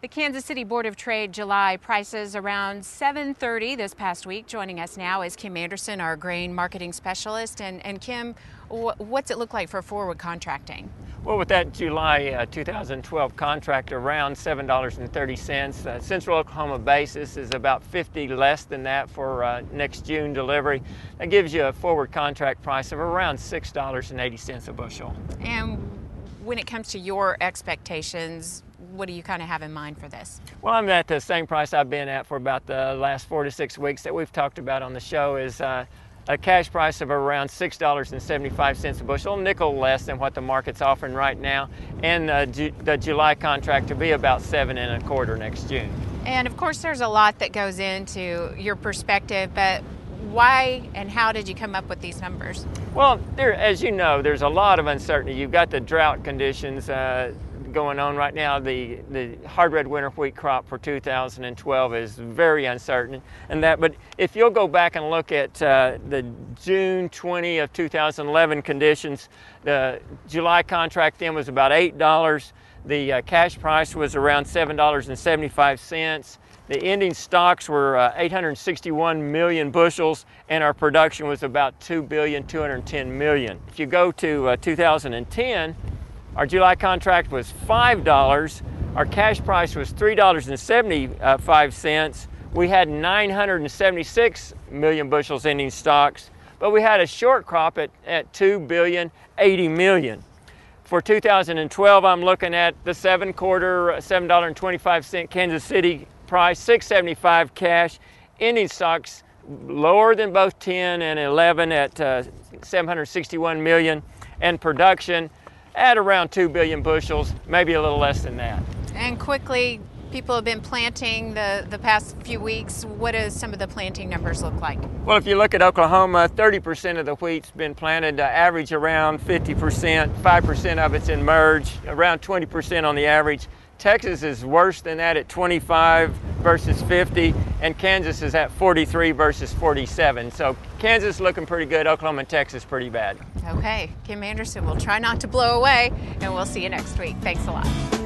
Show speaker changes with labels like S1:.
S1: The Kansas City Board of Trade July prices around 7:30 this past week. Joining us now is Kim Anderson, our grain marketing specialist. And Kim, what's it look like for forward contracting?
S2: Well, with that July 2012 contract around $7.30, Central Oklahoma basis is about 50 less than that for next June delivery. That gives you a forward contract price of around $6.80 a bushel.
S1: And when it comes to your expectations, what do you kind of have in mind for this?
S2: Well, I'm at the same price I've been at for about the last 4 to 6 weeks that we've talked about on the show. Is a cash price of around $6.75 a bushel, nickel less than what the market's offering right now, and the July contract to be about 7.25 next June.
S1: And of course, there's a lot that goes into your perspective, but why and how did you come up with these numbers?
S2: Well, as you know, there's a lot of uncertainty. You've got the drought conditions going on right now. The hard red winter wheat crop for 2012 is very uncertain, but if you'll go back and look at the June 20 of 2011 conditions, the July contract then was about $8. The cash price was around $7.75. The ending stocks were 861 million bushels, and our production was about 2,210,000,000. If you go to 2010, our July contract was $5. Our cash price was $3.75. We had 976 million bushels ending stocks, but we had a short crop at 2,080,000,000. For 2012, I'm looking at the 7-quarter, $7.25 Kansas City price, $6.75 cash, ending stocks lower than both 10 and 11 at 761 million, and production at around 2 billion bushels, maybe a little less than that.
S1: And quickly, people have been planting the past few weeks. What do some of the planting numbers look like?
S2: Well, if you look at Oklahoma, 30% of the wheat's been planted, average around 50%, 5% of it's in merge, around 20% on the average. Texas is worse than that at 25 versus 50, and Kansas is at 43 versus 47. So Kansas looking pretty good, Oklahoma and Texas pretty bad.
S1: Okay, Kim Anderson, we'll try not to blow away, and we'll see you next week. Thanks a lot.